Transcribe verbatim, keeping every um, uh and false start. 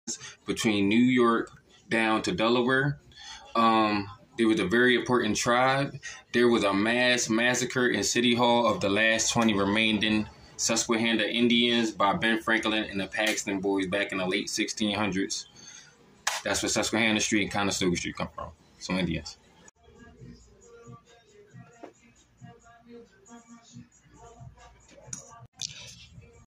between New York down to Delaware. Um, there was a very important tribe. There was a mass massacre in City Hall of the last twenty remaining Susquehanna Indians by Ben Franklin and the Paxton Boys back in the late sixteen hundreds. That's where Susquehanna Street and Conestoga Street come from. Some Indians.